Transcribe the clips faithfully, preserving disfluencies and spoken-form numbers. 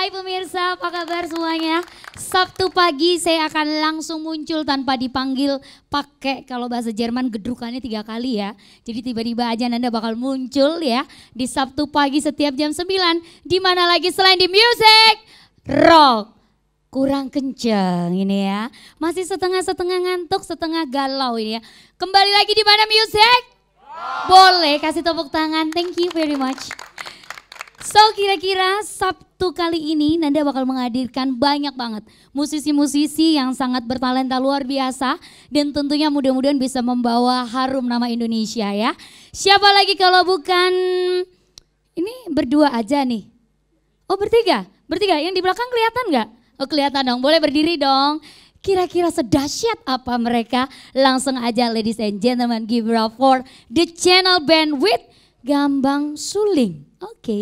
Hai pemirsa, apa kabar semuanya? Sabtu pagi saya akan langsung muncul tanpa dipanggil, pakai kalau bahasa Jerman gedrukannya tiga kali ya. Jadi tiba-tiba aja Nanda bakal muncul ya di Sabtu pagi setiap jam sembilan. Di mana lagi selain di Music Rock. Kurang kenceng ini ya. Masih setengah-setengah ngantuk, setengah galau ini ya. Kembali lagi di mana Music? Boleh kasih tepuk tangan, thank you very much. So kira-kira Sabtu kali ini Nanda bakal menghadirkan banyak banget musisi-musisi yang sangat bertalenta luar biasa. Dan tentunya mudah-mudahan bisa membawa harum nama Indonesia ya. Siapa lagi kalau bukan, ini berdua aja nih. Oh bertiga, bertiga yang di belakang kelihatan gak? Oh kelihatan dong, boleh berdiri dong. Kira-kira sedahsyat apa mereka? Langsung aja ladies and gentlemen, give it up for the channel band with Gambang Suling. Oke. Okay.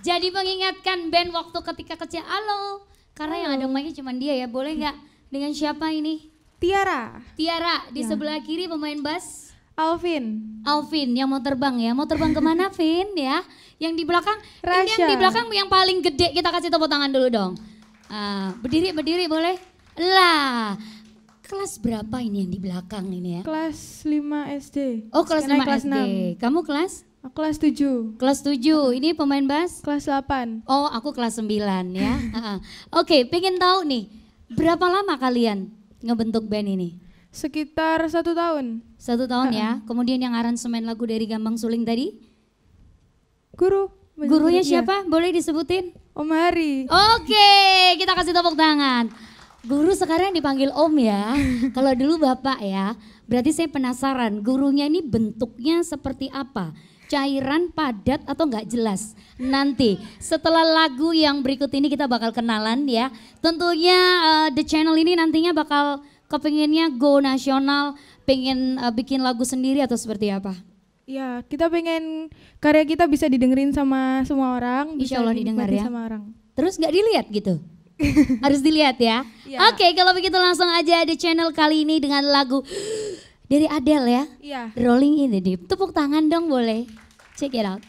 Jadi mengingatkan band waktu ketika kecil. Halo, karena yang ada mic-nya cuma dia ya. Boleh nggak dengan siapa ini? Tiara. Tiara, di Ya. sebelah kiri pemain bass. Alvin. Alvin yang mau terbang ya. Mau terbang kemana Vin ya? Yang di belakang, ini yang Rasya. di belakang yang paling gede. Kita kasih tepuk tangan dulu dong. Ah, berdiri, berdiri boleh? Lah, kelas berapa ini yang di belakang ini ya? Kelas lima S D. Oh kelas Sekarang lima kelas S D. enam. Kamu kelas? Aku kelas tujuh. Kelas tujuh. Ini pemain bass? Kelas delapan. Oh aku kelas sembilan ya. Ah, ah. Oke, pengen tahu nih. Berapa lama kalian ngebentuk band ini? Sekitar satu tahun. Satu tahun ya. Kemudian yang aransemen lagu dari Gambang Suling tadi? Guru. Gurunya Iya. siapa? Boleh disebutin? Om Hari. Oke, kita kasih tepuk tangan. Guru sekarang dipanggil Om ya. Kalau dulu Bapak ya. Berarti saya penasaran, gurunya ini bentuknya seperti apa? Cairan, padat atau enggak jelas? Nanti setelah lagu yang berikut ini kita bakal kenalan ya. Tentunya uh, The Channel ini nantinya bakal kepinginnya go nasional, pengen uh, bikin lagu sendiri atau seperti apa? Ya, kita pengen karya kita bisa didengerin sama semua orang. Insya bisa Allah didengar dinikmati ya. sama orang. Terus nggak dilihat gitu? Harus dilihat ya. Ya. Oke, kalau begitu langsung aja The Channel kali ini dengan lagu dari Adele ya. Iya. Rolling in the Deep. Tepuk tangan dong boleh. Check it out.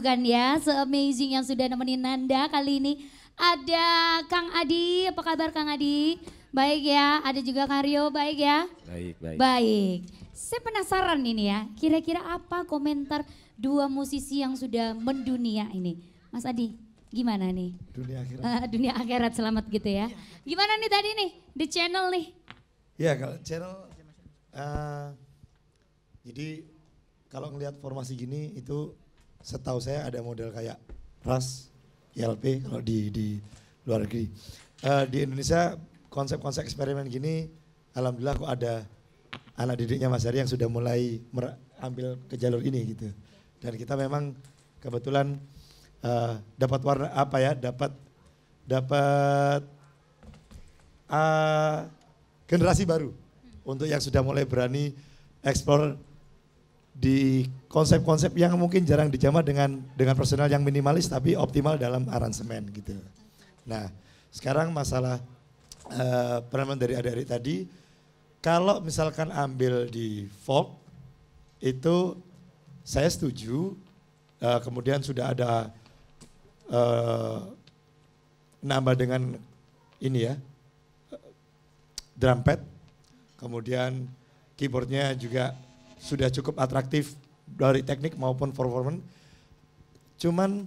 bukan ya, se-amazing yang sudah nemenin Nanda kali ini. Ada Kang Adi, apa kabar Kang Adi? Baik ya, ada juga Kang Rio, baik ya? Baik, baik. Baik, saya penasaran ini ya, kira-kira apa komentar dua musisi yang sudah mendunia ini? Mas Adi, gimana nih? Dunia akhirat. Uh, dunia akhirat selamat gitu ya. Gimana nih tadi nih, The Channel nih? Ya kalau channel, uh, jadi kalau ngelihat formasi gini itu setahu saya ada model kayak Ras, I L P kalau di di luar negeri. Uh, di Indonesia konsep-konsep eksperimen gini, alhamdulillah kok ada anak didiknya Mas Hari yang sudah mulai ambil ke jalur ini gitu. Dan kita memang kebetulan uh, dapat warna apa ya, dapat dapat uh, generasi baru untuk yang sudah mulai berani eksplor di konsep-konsep yang mungkin jarang dijamah dengan dengan personal yang minimalis tapi optimal dalam aransemen gitu. Nah sekarang masalah uh, peran dari adik-adik tadi, kalau misalkan ambil di folk itu saya setuju, uh, kemudian sudah ada uh, nambah dengan ini ya, drum pad, kemudian keyboardnya juga sudah cukup atraktif dari teknik maupun performance. Cuman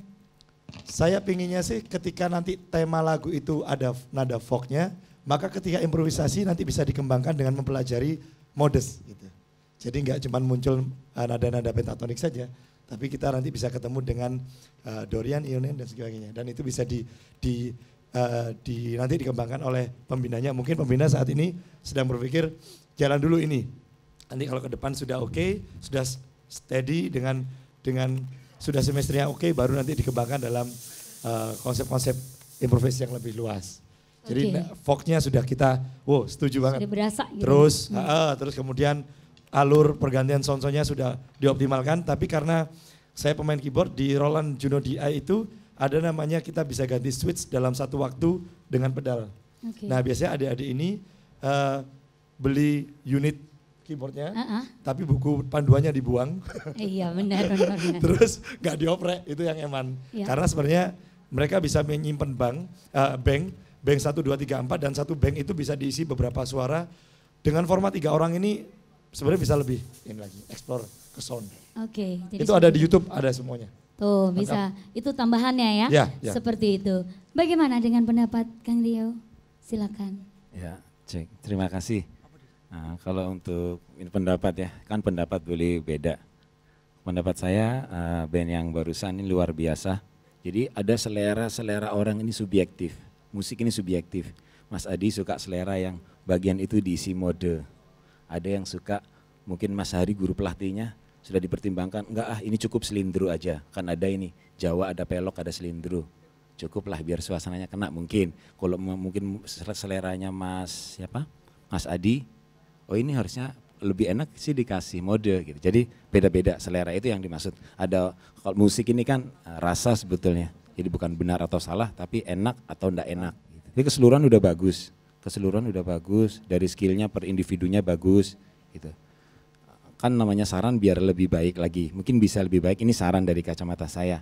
saya pinginnya sih ketika nanti tema lagu itu ada nada folknya, maka ketika improvisasi nanti bisa dikembangkan dengan mempelajari modus gitu. Jadi nggak cuma muncul uh, nada-nada pentatonik saja, tapi kita nanti bisa ketemu dengan uh, Dorian, Ionian dan sebagainya. Dan itu bisa di, di, uh, di nanti dikembangkan oleh pembinanya. Mungkin pembina saat ini sedang berpikir jalan dulu ini. Nanti kalau ke depan sudah oke, okay, sudah steady dengan dengan sudah semesternya oke, okay, baru nanti dikembangkan dalam uh, konsep-konsep improvisasi yang lebih luas. Jadi okay. Folknya sudah kita, wow setuju banget. Sudah berasa gitu. Terus, hmm. uh, terus kemudian alur pergantian sound-soundnya sudah dioptimalkan. Tapi karena saya pemain keyboard di Roland Juno D I itu ada namanya kita bisa ganti switch dalam satu waktu dengan pedal. Okay. Nah biasanya adik-adik ini uh, beli unit keyboardnya, uh-uh. tapi buku panduannya dibuang. Iya benar benar. benar. Terus nggak dioprek, itu yang eman. Ya. Karena sebenarnya mereka bisa menyimpan bank, uh, bank, bank satu, dua, tiga, empat dan satu bank itu bisa diisi beberapa suara. Dengan format tiga orang ini sebenarnya bisa lebih ini lagi, explore ke sound. Oke. Okay, itu ada di YouTube, ada semuanya. Tuh bisa, Mantap. Itu tambahannya ya, ya, ya, seperti itu. Bagaimana dengan pendapat Kang Rio? Silakan. Ya, cek. Terima kasih. Nah, kalau untuk ini pendapat ya, kan pendapat boleh beda. Pendapat saya uh, band yang barusan ini luar biasa. Jadi ada selera-selera orang ini subjektif, musik ini subjektif. Mas Adi suka selera yang bagian itu diisi mode. Ada yang suka, mungkin Mas Hari guru pelatihnya sudah dipertimbangkan, enggak ah ini cukup selindro aja. Kan ada ini, Jawa ada pelok, ada selindro. Cukuplah biar suasananya kena mungkin. Kalau mungkin seleranya Mas siapa? Mas Adi, oh ini harusnya lebih enak sih dikasih mode gitu. Jadi beda-beda selera itu yang dimaksud. Ada kalau musik ini kan rasa sebetulnya. Jadi bukan benar atau salah tapi enak atau enggak enak. Gitu. Jadi keseluruhan udah bagus. Keseluruhan udah bagus. Dari skillnya per individunya bagus gitu. Kan namanya saran biar lebih baik lagi. Mungkin bisa lebih baik, ini saran dari kacamata saya.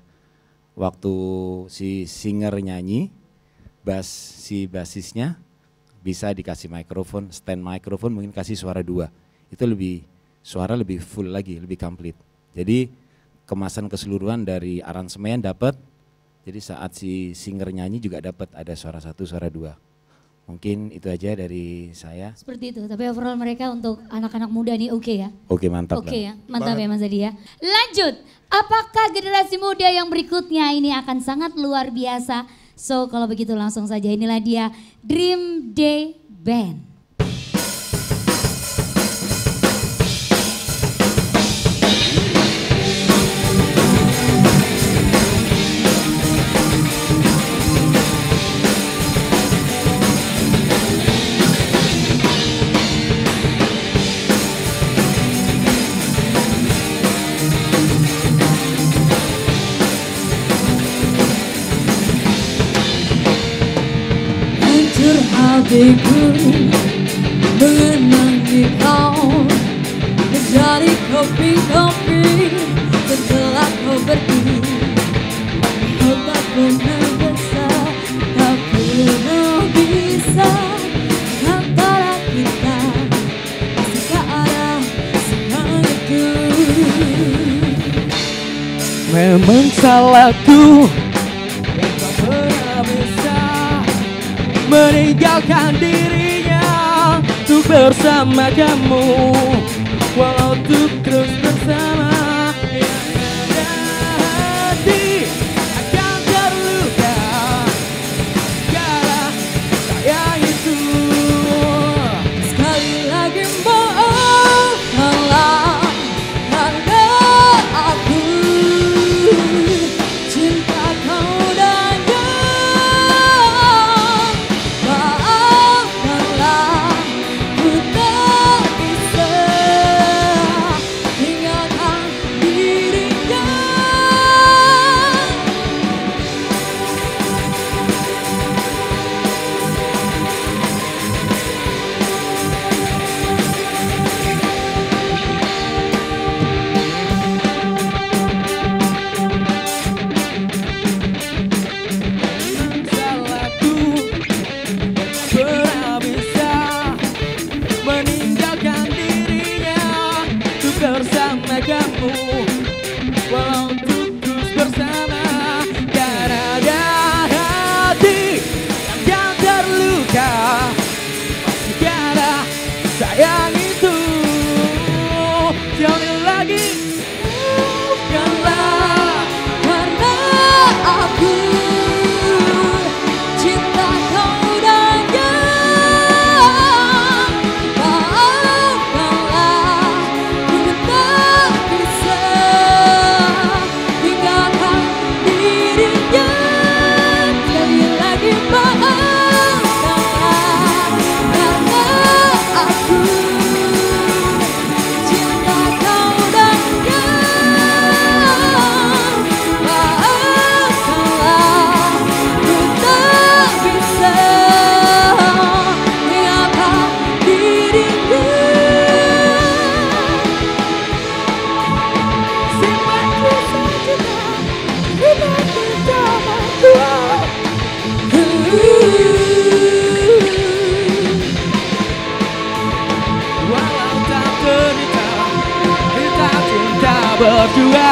Waktu si singer nyanyi, bass si basisnya bisa dikasih mikrofon, stand mikrofon mungkin kasih suara dua. Itu lebih, suara lebih full lagi, lebih komplit. Jadi kemasan keseluruhan dari aransemen dapat, jadi saat si singer nyanyi juga dapat ada suara satu, suara dua. Mungkin itu aja dari saya. Seperti itu, tapi overall mereka untuk anak-anak muda nih oke okay ya? Oke okay, mantap. Oke okay ya, mantap ya Mas Adi ya. Lanjut, apakah generasi muda yang berikutnya ini akan sangat luar biasa? So kalau begitu langsung saja inilah dia Dream Day Band. Hatiku mengenang di kau menjadi kopi-kopi setelah kau pergi. memang salahku yang tak pernah bisa meninggalkan dirinya untuk bersama kamu, walau untuk terus bersama. Hati akan terluka karena sayang itu. Sekali lagi bohonglah karena aku cinta kau dan kau. Maafkanlah ku tak bisa tinggalkan dirinya. Salahku pernah bisa meninggalkan dirinya untuk bersama kamu, walau untuk terus bersama. Karena ada hati yang terluka masih karena sayang itu. Sekali lagi Maafkanlah karena aku cinta kau dan kau. Maafkanlah ku tak bisa tinggalkan dirinya. Sekali lagi maafkanlah karena aku cinta kau dan kau. Maafkanlah ku tak bisa tinggalkan dirinya. simpan kisah kita, kita bersama Tuhan. Walau tak cerita, kita cinta berdua.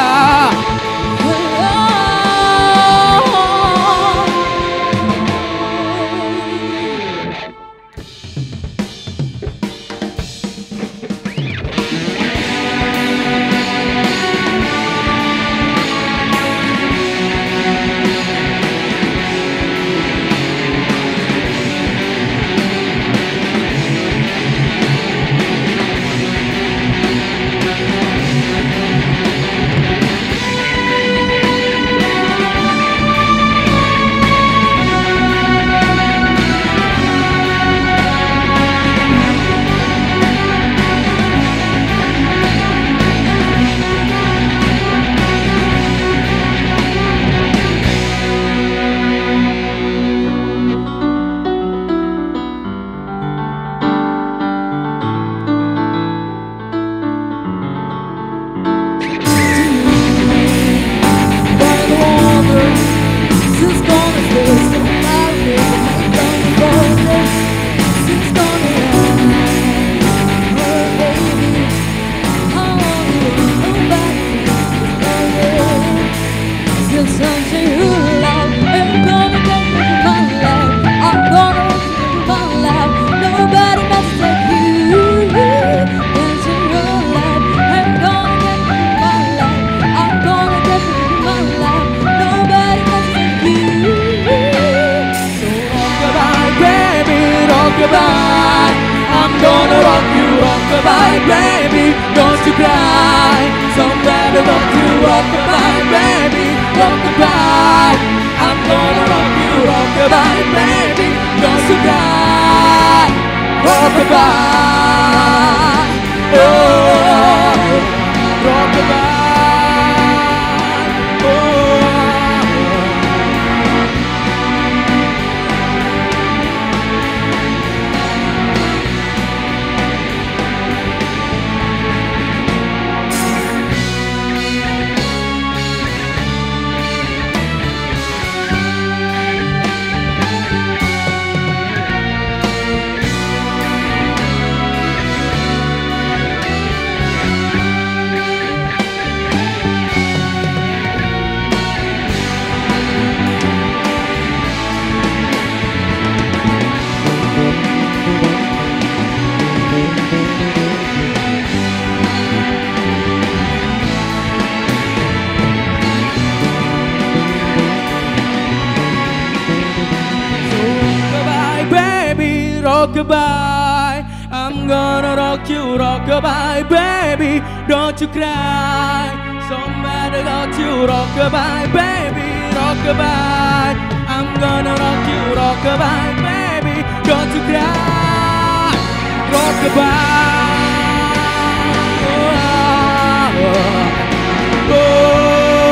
Rockabye, I'm gonna rock you, rockabye, baby, don't you cry. Somebody rock you, rockabye, baby, rockabye. I'm gonna rock you, rockabye, baby, don't you cry. Rockabye, oh, rockabye, oh. I'm gonna rock you, rock-a-bye, baby, don't you cry. Somebody got you, rock-a-bye, baby, rock-a-bye. I'm gonna rock you, rock-a-bye, baby, don't you cry. Rock-a-bye. Oh, oh, oh.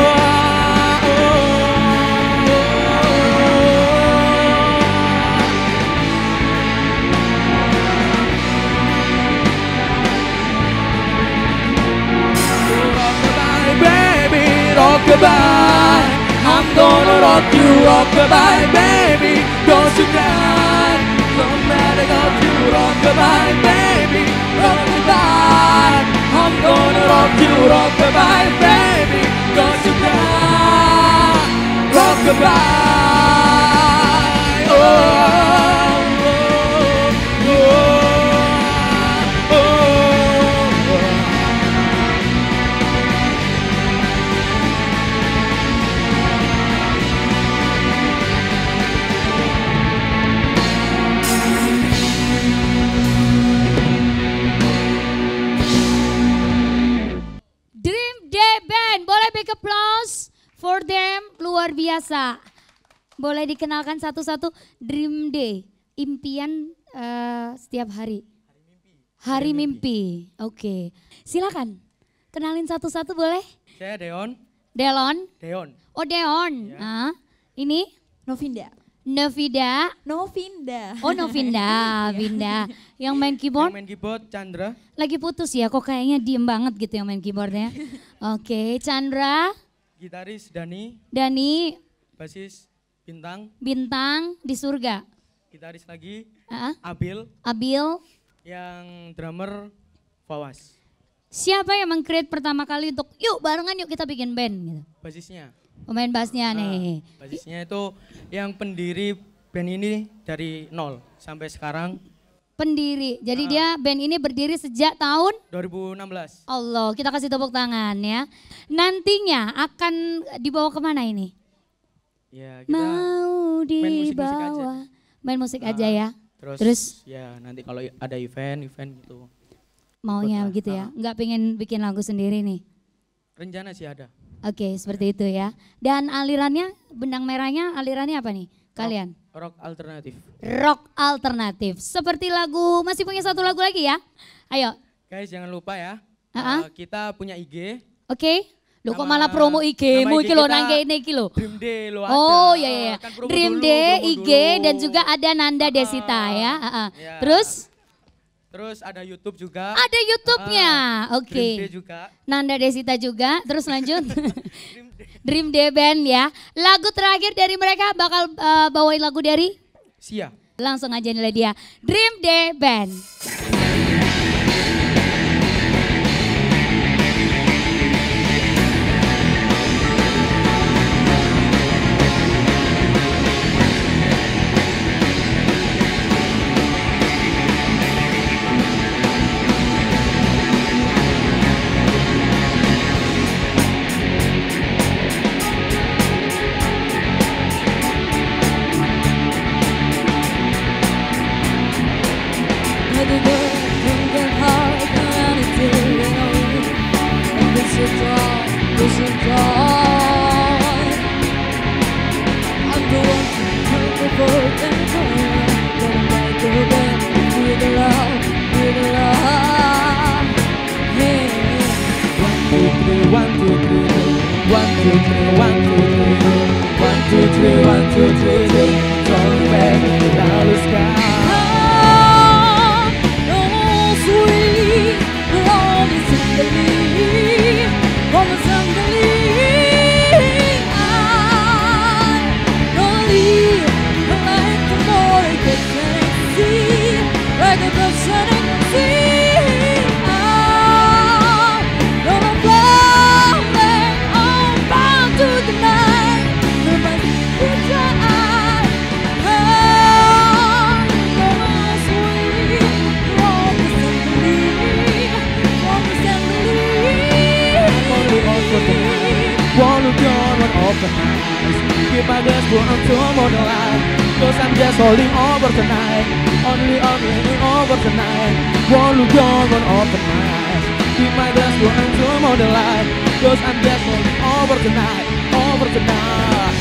Rock-a-bye, I'm gonna rock you, rock-a-bye, baby, don't you cry. Somebody got you, rock-a-bye, baby, rock-a-bye. I'm gonna rock you, rock-a-bye, baby, don't you cry. Rock-a-bye, oh, oh, oh, oh. Big applause for them, luar biasa. Boleh dikenalkan satu-satu. Dream Day, impian uh, setiap hari. Hari mimpi. Oke, okay. Silakan kenalin satu-satu boleh? Saya Deon. Delon. Deon. Oh Deon. Ya. Ah, ini Novinda. Novida. Novinda. Oh Novinda, Vinda. Yang main keyboard? Yang main keyboard Chandra. Lagi putus ya, kok kayaknya diem banget gitu yang main keyboardnya. Oke, Chandra. Gitaris Dani. Dani. Basis Bintang. Bintang di surga. Gitaris lagi Uh-uh. Abil. Abil. Yang drummer Fawas. Siapa yang meng-create pertama kali untuk yuk barengan yuk kita bikin band gitu? Basisnya. Pemain bassnya nih. Nah, basisnya itu yang pendiri band ini dari nol sampai sekarang. Pendiri, jadi Ah. dia band ini berdiri sejak tahun dua ribu enam belas. Allah, kita kasih tepuk tangan ya. Nantinya akan dibawa kemana ini? Ya, kita Mau main musik-musik dibawa. Main musik Ah, aja ya. Terus, Terus? ya nanti kalau ada event, event gitu. Maunya Buat- gitu ya. ah. Nggak pengen bikin lagu sendiri nih. Rencana sih ada. Oke, seperti itu ya. Dan alirannya, benang merahnya alirannya apa nih kalian? Rock alternatif. Rock alternatif. Seperti lagu, masih punya satu lagu lagi ya? Ayo, Guys jangan lupa ya, Ah-ah. eh, kita punya I G. oke. Loh kok Nama- malah promo I G, nama mu I G iki lo kita nangge ini iki lo. Dream Day lo ada. Oh iya iya. Kan promo Dream dulu, Day, promo I G dulu. dan juga ada Nanda Ah, Desita ya. Ah, ah. ya. Terus Terus ada YouTube juga. ada YouTube-nya. Ah, Oke. Dream Day juga. Nanda Desita juga. Terus lanjut. Dream Day. Dream Day Band ya. Lagu terakhir dari mereka bakal eh, bawain lagu dari Sia. langsung aja nilai dia. Dream Day Band. Had to go thinking hard and it didn't know. And this is all, this is all. I'm the one who took the vote and turn. Getting back to the band, feel the love, feel the love. Hey. One, two, three, one, two, three, one, two, three, one, two, three, one, two, three, one, two, three, three. Turn back down the sky. Wanna go on one open eyes. Keep my dance for until I'm on the line. Cause I'm just holding over tonight. Only only over tonight. Won't look on one open my eyes. Keep my glass full and turn on the light. Cause I'm just holding over tonight. Over tonight.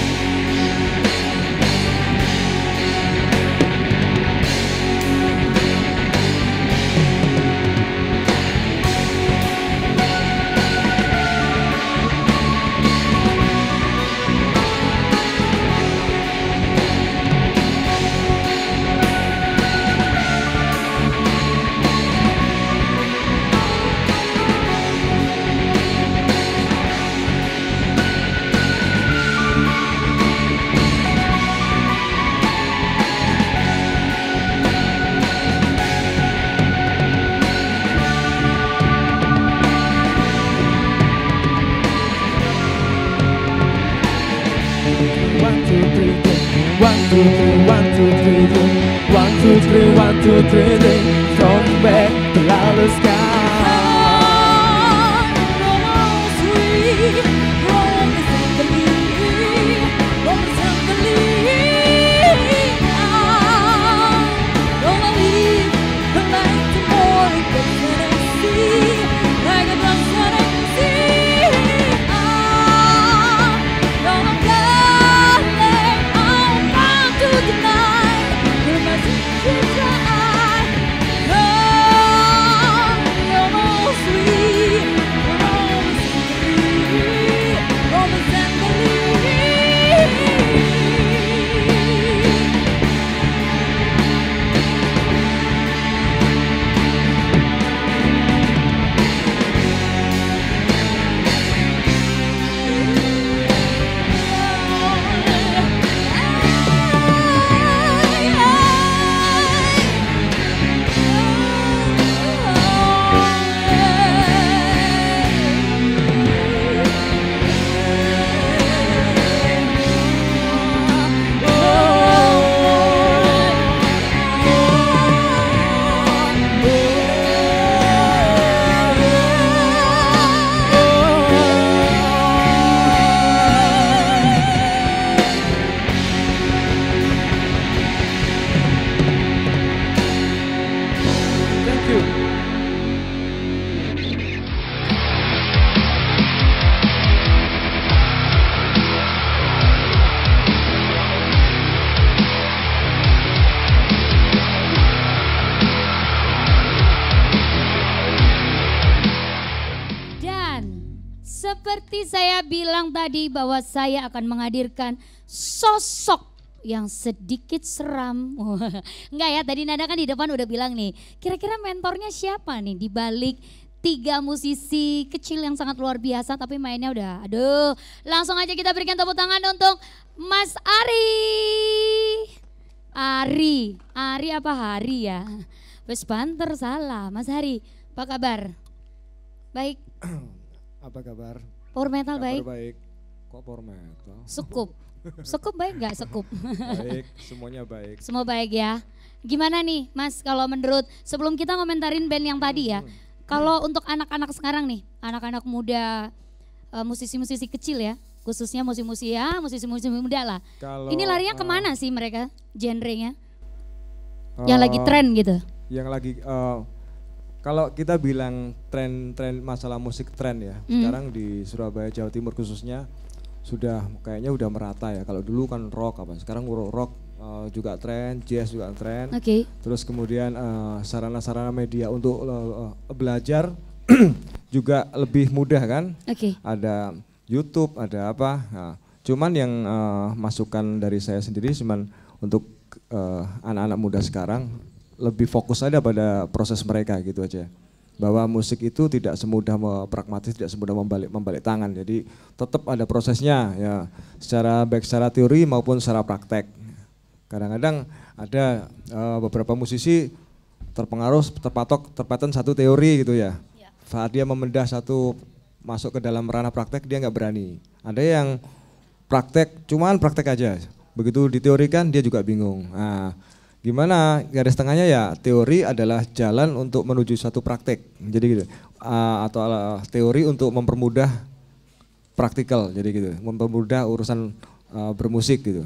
One, two, three, one, two, three, three. One, two, three, one, two, three, three. From back to the sky. Seperti saya bilang tadi bahwa saya akan menghadirkan sosok yang sedikit seram. Enggak ya, tadi Nada kan di depan udah bilang nih, kira-kira mentornya siapa nih di balik tiga musisi kecil yang sangat luar biasa tapi mainnya udah, aduh. Langsung aja kita berikan tepuk tangan untuk Mas Ari. Ari, Ari apa Hari ya? Wes banter salah, Mas Hari, apa kabar? Baik. Apa kabar? Power metal Kabar baik? baik. Kok power metal? Sekup. Sekup baik nggak sekup? Baik, semuanya baik. Semua baik ya. Gimana nih Mas kalau menurut, sebelum kita ngomentarin band yang tadi ya, kalau untuk anak-anak sekarang nih, anak-anak muda, uh, musisi-musisi kecil ya, khususnya musisi-musisi ya, musisi-musisi muda lah. Kalau, Ini larinya uh, kemana sih mereka, genrenya? Uh, yang lagi tren gitu? Yang lagi, uh, kalau kita bilang tren-tren masalah musik tren ya, Hmm. sekarang di Surabaya, Jawa Timur khususnya, sudah kayaknya udah merata ya. Kalau dulu kan rock apa, sekarang rock uh, juga tren, jazz juga tren. Oke. Okay. Terus kemudian uh, sarana-sarana media untuk uh, uh, belajar juga lebih mudah kan. Oke. Okay. Ada YouTube, ada apa. Nah, cuman yang uh, masukan dari saya sendiri cuman untuk uh, anak-anak muda sekarang lebih fokus aja pada proses mereka gitu aja. Bahwa musik itu tidak semudah pragmatis, tidak semudah membalik membalik tangan. Jadi tetap ada prosesnya ya, secara baik secara teori maupun secara praktek. Kadang-kadang ada uh, beberapa musisi terpengaruh, terpatok, terpaten satu teori gitu ya. Ya. Saat dia membedah satu masuk ke dalam ranah praktek dia nggak berani. Ada yang praktek, cuman praktek aja. Begitu diteorikan dia juga bingung. Nah, gimana garis tengahnya ya, teori adalah jalan untuk menuju satu praktek, jadi gitu, uh, atau uh, teori untuk mempermudah praktikal, jadi gitu, mempermudah urusan uh, bermusik gitu.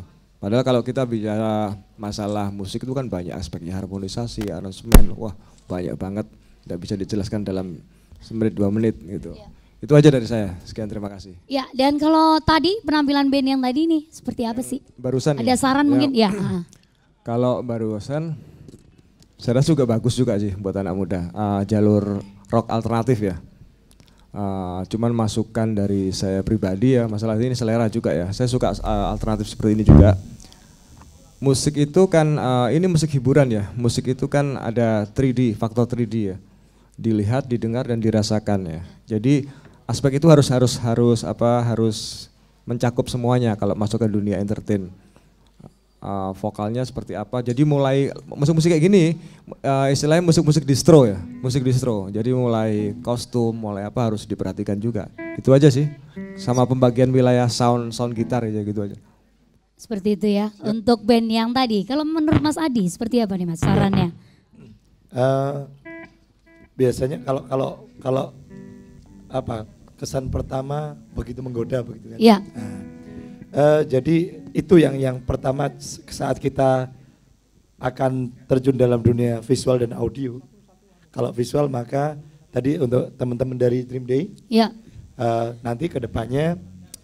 Padahal kalau kita bicara masalah musik itu kan banyak aspeknya, harmonisasi, aransemen, wah banyak banget, tidak bisa dijelaskan dalam semenit dua menit gitu. Ya. Itu aja dari saya, sekian terima kasih. Ya, dan kalau tadi penampilan band yang tadi nih seperti apa sih? Barusan Ada ya? saran Ya. mungkin? Ya. ah. Kalau barusan, saya rasa juga bagus juga sih buat anak muda, uh, jalur rock alternatif ya. Uh, cuman masukan dari saya pribadi ya, masalah ini selera juga ya. Saya suka uh, alternatif seperti ini juga. Musik itu kan, uh, ini musik hiburan ya. Musik itu kan ada tiga D, faktor tiga D ya. Dilihat, didengar dan dirasakan ya. Jadi aspek itu harus harus harus apa harus mencakup semuanya kalau masuk ke dunia entertain. Uh, vokalnya seperti apa. Jadi mulai musik-musik kayak gini, uh, istilahnya musik-musik distro ya, musik distro. Jadi mulai kostum, mulai apa harus diperhatikan juga. Itu aja sih. Sama pembagian wilayah sound sound gitar aja gitu aja. Seperti itu ya. Untuk band yang tadi, kalau menurut Mas Adi seperti apa nih Mas sarannya? Uh, biasanya kalau kalau kalau apa kesan pertama begitu menggoda begitu kan? Iya. Nah, uh, jadi itu yang yang pertama saat kita akan terjun dalam dunia visual dan audio. Kalau visual maka tadi untuk teman-teman dari Dream Day, Iya. uh, nanti ke depannya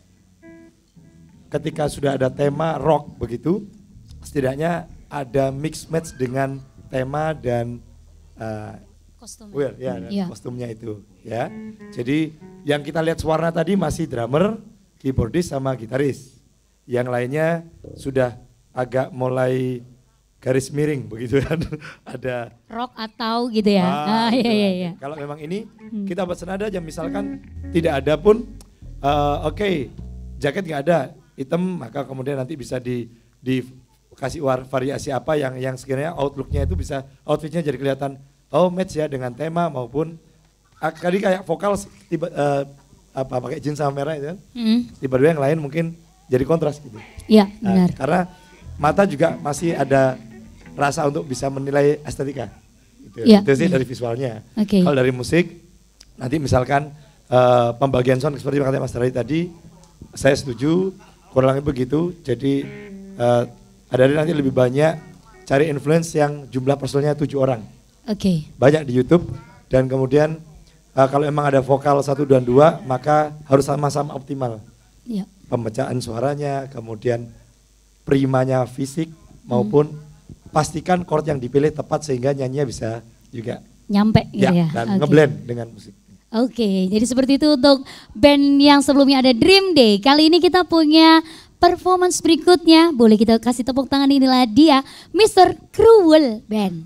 ketika sudah ada tema rock begitu, setidaknya ada mix match dengan tema dan uh, Kostum. wear ya, dan Iya. kostumnya itu ya. Jadi yang kita lihat suara tadi masih drummer, keyboardis sama gitaris. Yang lainnya sudah agak mulai garis miring begitu kan. Ada Rock atau gitu ya. Ah, gitu iya iya lah. iya. Kalau memang ini Hmm. kita buat senada aja, misalkan tidak ada pun uh, oke okay, jaket nggak ada hitam, maka kemudian nanti bisa di dikasih war, variasi apa yang yang sekiranya outlooknya itu bisa outfitnya jadi kelihatan oh match ya dengan tema maupun ah, tadi kayak vokal tiba uh, apa pakai jeans sama merah itu kan, Hmm. tiba-tiba yang lain mungkin jadi kontras gitu. Iya Nah, benar. karena mata juga masih ada rasa untuk bisa menilai estetika. Gitu. Iya, Itu sih iya. dari visualnya. Oke. Kalau dari musik, nanti misalkan uh, pembagian sound seperti yang kata Mas Darai tadi, saya setuju, kurang lebih begitu. Jadi uh, ada nanti lebih banyak cari influence yang jumlah personelnya tujuh orang. Oke. Banyak di YouTube dan kemudian uh, kalau emang ada vokal satu dan dua, maka harus sama-sama optimal. Iya. Pemecaan suaranya, kemudian primanya fisik maupun pastikan chord yang dipilih tepat sehingga nyanyinya bisa juga Nyampe gitu ya. dan Oke. ngeblend dengan musik. Oke, jadi seperti itu untuk band yang sebelumnya ada Dream Day. Kali ini kita punya performance berikutnya. Boleh kita kasih tepuk tangan, inilah dia mister Cruel Band.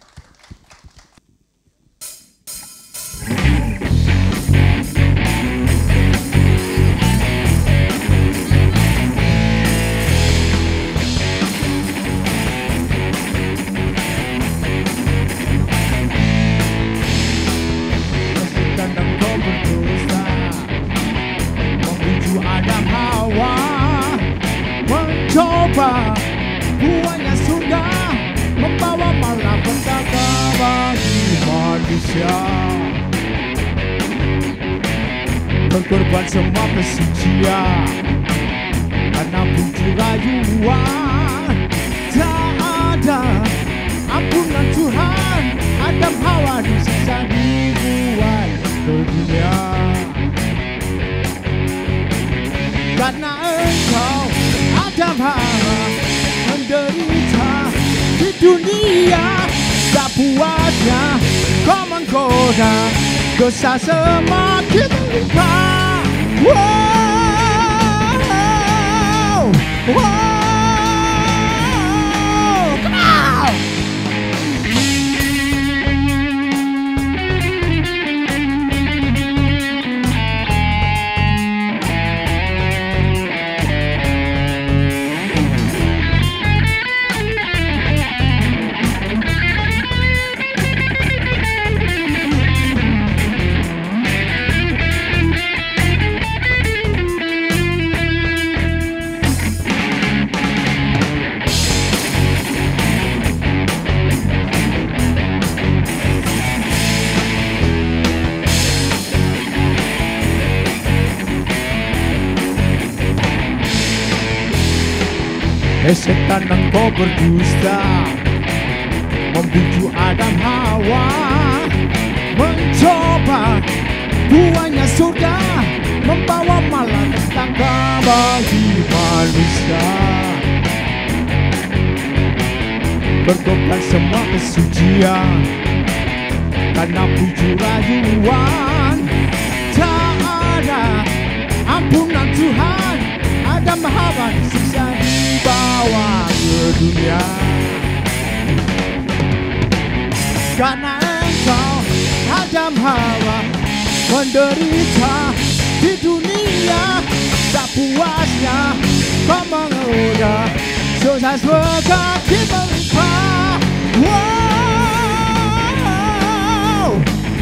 Dan engkau berdosa membujuk Adam Hawa, mencoba buahnya surga, membawa malapetaka bagi manusia. Berkorban semua kesucian karena puji rayuan, tak ada ampunan Tuhan. Adam Hawa disiksa dibuat ke dunia karena engkau Adam Hawa menderita di dunia. Tak puasnya kau menggoda, dosa semakin melimpah. Wow, wow, come on. Hei setan engkau berdusta, membujuk Adam Hawa, mencoba buahnya surga, membawa malapetaka bagi manusia. Berkorban semua kesucian karena puju rayuan. Tak ada ampunan Tuhan, Adam Hawa disiksa dibawa ke dunia. Karena engkau Adam Hawa menderita di dunia, tak puasnya kau menggoda dosa surga diberikan. Wow,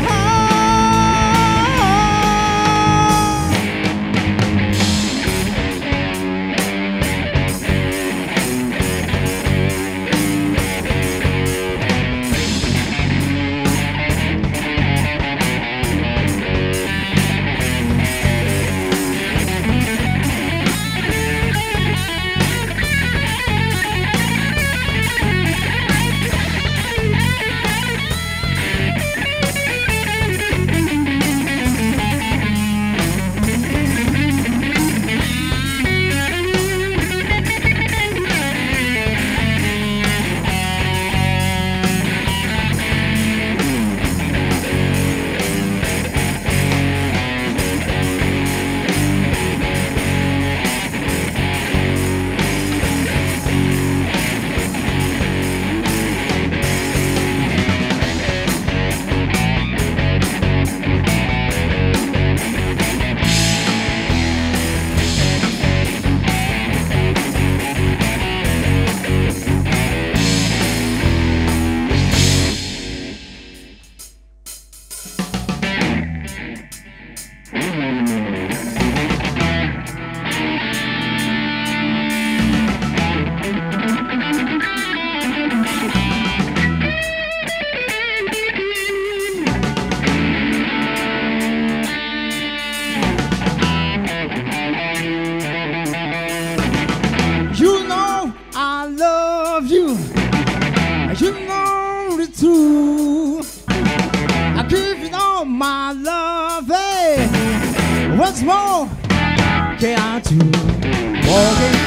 once more, can I do walking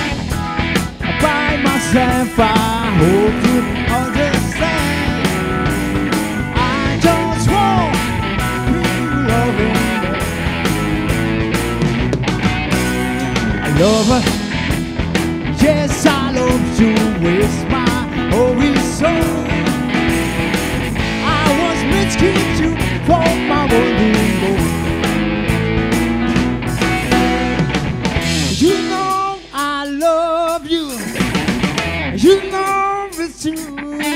by myself? I hope you understand. I just want to love you. I love her, yes, I love you with my whole soul. I was meant to keep you for my wondering goal. You know I love you. You know it's true.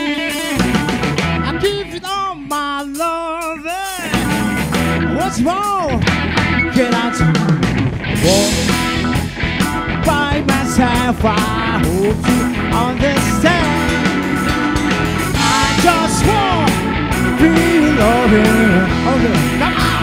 I give you all my love. What's wrong? Can I do? Walk by myself. I hope you understand. I just want to be loving. Okay, come on.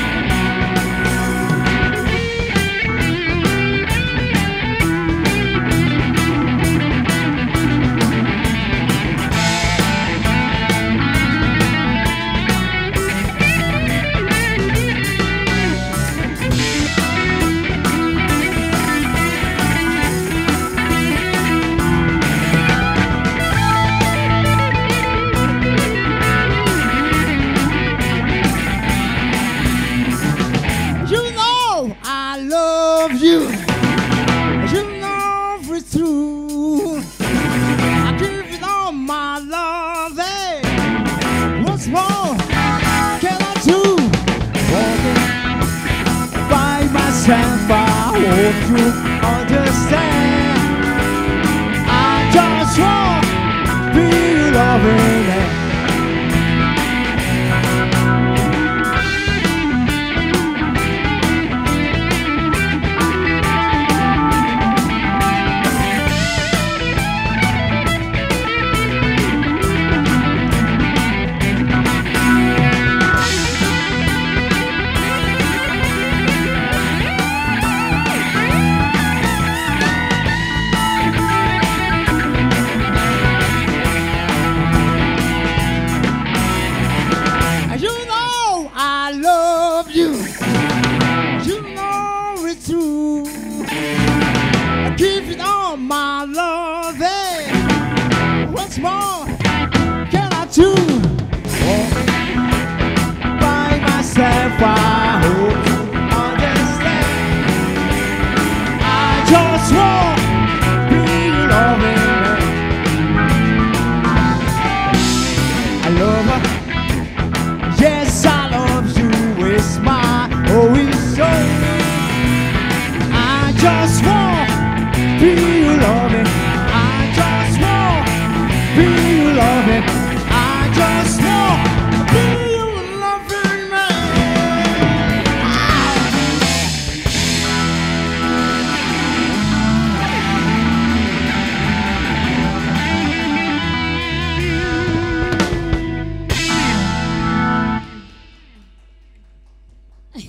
You, you know it's true. I give you all my love. Hey. What's more can I do? Walking by myself, I hope you understand. I just want to be loving.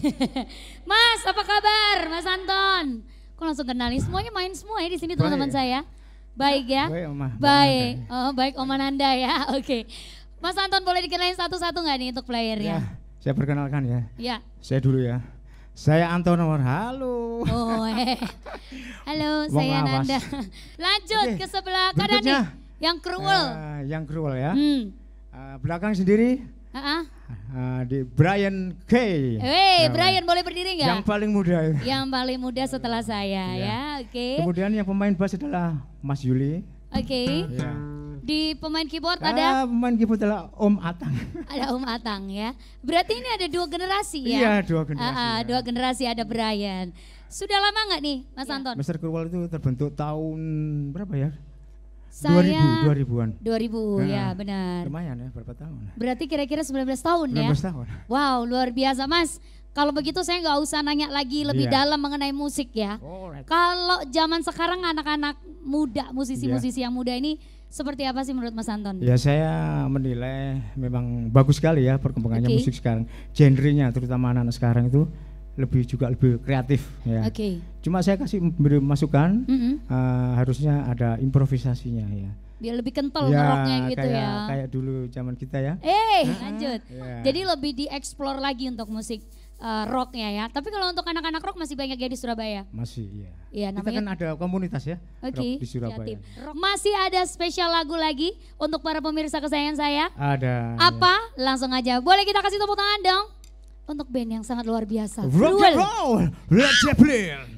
Mas, apa kabar? Mas Anton. Kok langsung kenalin? Semuanya main semua ya di sini teman-teman saya. Baik ya? Baik, Oma. Baik. Oh, baik Oma Nanda ya. Oke. Mas Anton boleh dikenalin satu-satu nggak nih untuk playernya? Ya, saya perkenalkan ya. Ya. Saya dulu ya. Saya Anton nomor halo. Oh, eh. Halo, Wong saya awas. Nanda. Lanjut Oke, ke sebelah kanan nih. berikutnya. Yang cruel. Eh, yang cruel ya. Hmm. Eh, belakang sendiri Ah, ah. eh, di Brian K. Hei, Eh, Brian boleh berdiri nggak? Yang paling muda. Yang paling muda setelah saya Iya. ya, oke. Kemudian yang pemain bass adalah Mas Yuli. Oke. Ya. Di pemain keyboard ada Ah, pemain keyboard adalah Om Atang. ada Om Atang ya. Berarti ini ada dua generasi ya? Iya, dua generasi, Ah, ah, ya. dua generasi ada Brian. Sudah lama nggak nih, Mas Anton? Mister Cruel itu terbentuk tahun berapa ya? Saya dua ribu, dua ribuan. dua ribu Nah, ya, benar. Lumayan ya, berapa tahun? Berarti kira-kira sembilan belas tahun ya? sembilan belas tahun. Wow, luar biasa Mas. Kalau begitu saya nggak usah nanya lagi lebih Iya. dalam mengenai musik ya. Alright. Kalau zaman sekarang anak-anak muda, musisi-musisi yang muda ini seperti apa sih menurut Mas Anton? Ya saya menilai memang bagus sekali ya perkembangannya Oke. musik sekarang. Genrenya terutama anak-anak sekarang itu lebih juga lebih kreatif ya. Oke. Cuma saya kasih beri masukan Mm-mm. eh, harusnya ada improvisasinya ya. Biar lebih kental Ya, ngeroknya gitu kayak, ya. kayak dulu zaman kita ya. Eh, lanjut. Iya. Jadi lebih dieksplor lagi untuk musik eh, rocknya ya. Tapi kalau untuk anak-anak rock masih banyak ya di Surabaya. Masih iya. Iya, Kita namanya. kan ada komunitas ya Oke. rock di Surabaya. kreatif. Masih ada spesial lagu lagi untuk para pemirsa kesayangan saya. Ada. Apa? Langsung aja. Boleh kita kasih tepuk tangan dong untuk band yang sangat luar biasa. Ya. Rock Cruel. and roll, Led Zeppelin.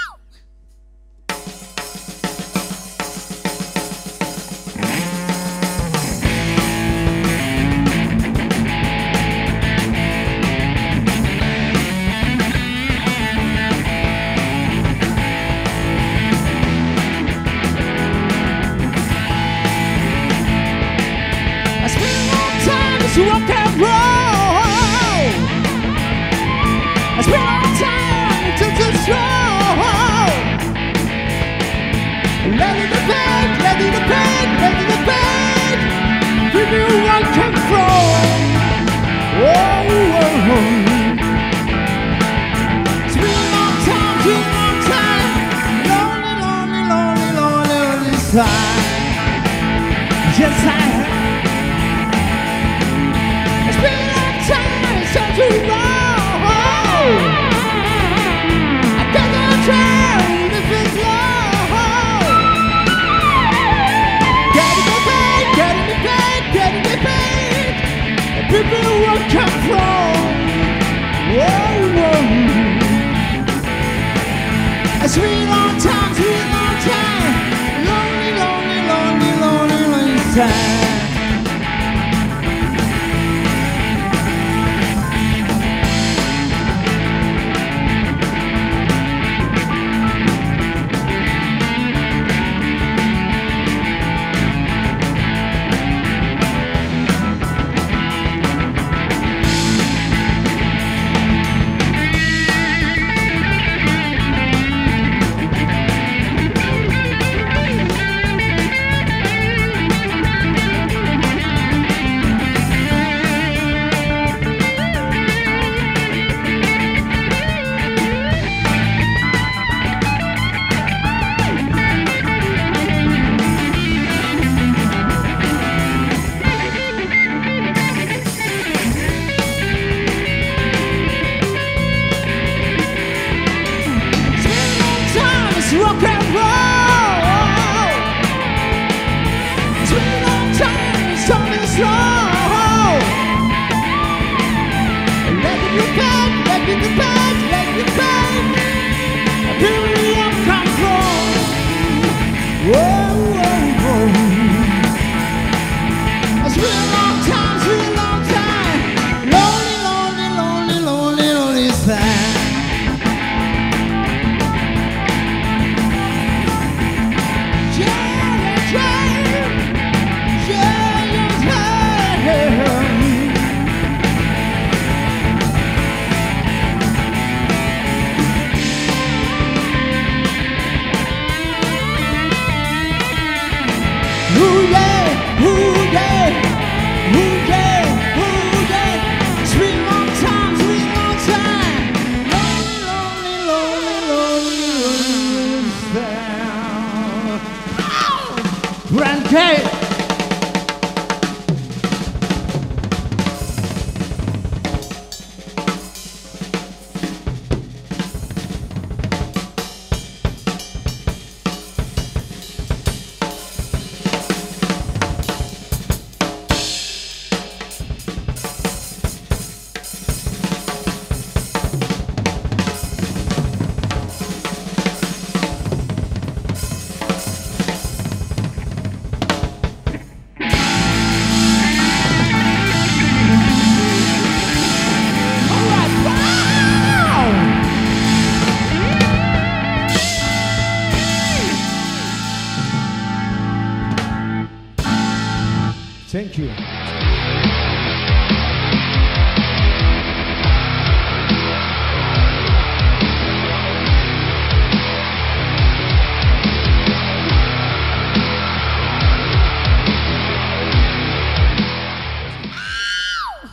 I spent a long time to rock and roll. I spent a long time to control. Let it the pain, let it the pain, let it the pain. Give me rock and roll. Whoa, whoa, whoa. It's been a long time, been a long time. Lonely, lonely, lonely, lonely, lonely time. Yes, I have. It's been a long time since you roll. I got no time if it's low. Getting me paid, getting me paid, getting me paid. And people will come from. Whoa, whoa. It's been a long time, it's been a long time. Lonely, lonely, lonely, lonely, lonely time.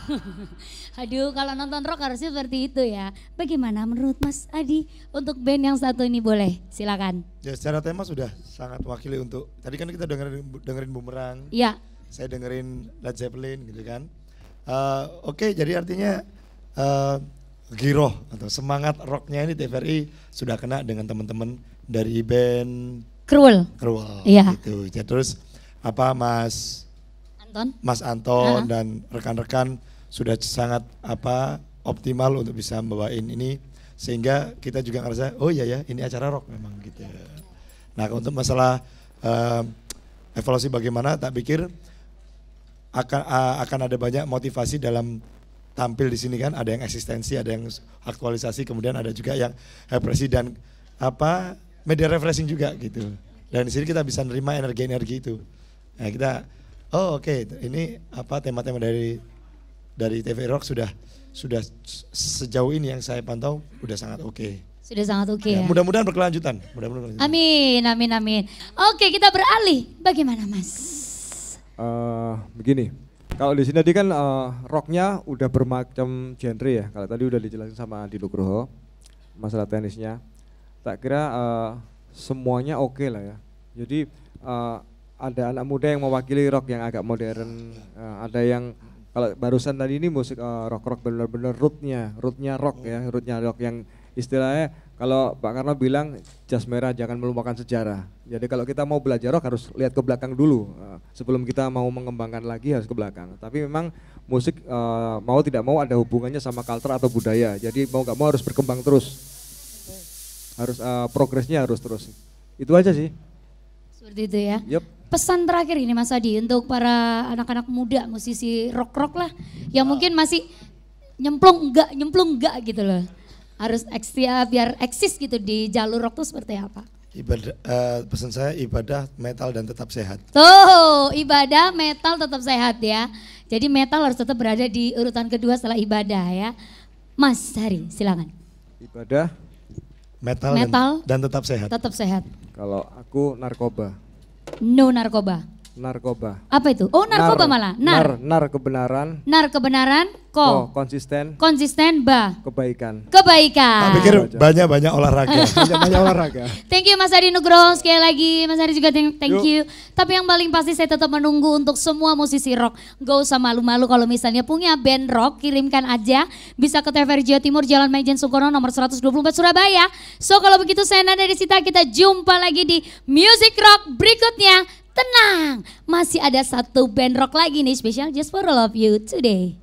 Aduh, kalau nonton rock harusnya seperti itu ya. Bagaimana menurut Mas Adi untuk band yang satu ini boleh? Silakan. Ya secara tema sudah sangat mewakili untuk, tadi kan kita dengerin dengerin Bumerang, Iya. saya dengerin Led Zeppelin gitu kan. Uh, Oke, okay, jadi artinya uh, giroh atau semangat rocknya ini T V R I sudah kena dengan teman-teman dari band Cruel. Cruel. Iya. Gitu. Jadi terus apa Mas Anton? Mas Anton Uh-huh. dan rekan-rekan sudah sangat apa optimal untuk bisa membawain ini sehingga kita juga ngerasa oh iya ya ini acara rock memang gitu. Nah untuk masalah uh, evaluasi bagaimana tak pikir akan uh, akan ada banyak motivasi dalam tampil di sini kan, ada yang eksistensi, ada yang aktualisasi, kemudian ada juga yang represi dan apa media refreshing juga gitu. Dan di sini kita bisa nerima energi-energi itu. Nah kita oh oke okay, ini apa tema-tema dari dari T V Rock sudah sudah sejauh ini yang saya pantau udah sangat oke. Okay. Sudah sangat oke okay, Ya, ya. mudah-mudahan berkelanjutan. Mudah-mudahan berkelanjutan. Amin, amin, amin. Oke, kita beralih. Bagaimana Mas? Eh, begini, kalau di sini tadi kan eh, rocknya udah bermacam genre ya. Kalau tadi udah dijelasin sama Adi Nugroho masalah teknisnya. Tak kira eh, semuanya oke lah ya. Jadi eh, ada anak muda yang mewakili rock yang agak modern, eh, ada yang kalau barusan tadi ini musik uh, rock-rock benar-benar rootnya, rootnya rock ya, rootnya rock yang istilahnya kalau Pak Karno bilang jas merah jangan melupakan sejarah. Jadi kalau kita mau belajar rock harus lihat ke belakang dulu, uh, sebelum kita mau mengembangkan lagi harus ke belakang. Tapi memang musik uh, mau tidak mau ada hubungannya sama culture atau budaya. Jadi mau nggak mau harus berkembang terus, harus uh, progresnya harus terus. Itu aja sih. Seperti itu ya. Yep. Pesan terakhir ini Mas Adi untuk para anak-anak muda musisi rock-rock lah yang mungkin masih nyemplung enggak, nyemplung enggak gitu loh. Harus eksis ya, biar eksis gitu di jalur rock tuh seperti apa? Ibadah, uh, pesan saya ibadah, metal dan tetap sehat. Tuh, ibadah, metal tetap sehat ya. Jadi metal harus tetap berada di urutan kedua setelah ibadah ya. Mas Hari, silakan. Ibadah. Metal, Metal. Dan, dan tetap sehat. Tetap sehat. Kalau aku narkoba. No narkoba. Narkoba. Apa itu? Oh narkoba Nar, malah. Nar, Nar. nar kebenaran. Nar kebenaran. Ko. Oh, konsisten. Konsisten. Ba. Kebaikan. Kebaikan. Tak pikir banyak-banyak olahraga. Banyak-banyak olahraga. Thank you Mas Adi Nugroho sekali lagi. Mas Adi juga thank, thank Yuk. you. Tapi yang paling pasti saya tetap menunggu untuk semua musisi rock. Gak usah malu-malu kalau misalnya punya band rock, kirimkan aja. Bisa ke T V R Jawa Timur, Jalan Maijen Sungkono nomor seratus dua puluh empat Surabaya. So kalau begitu saya Nanda dari Sita, kita jumpa lagi di Music Rock berikutnya. Tenang, masih ada satu band rock lagi nih spesial just for all of you today.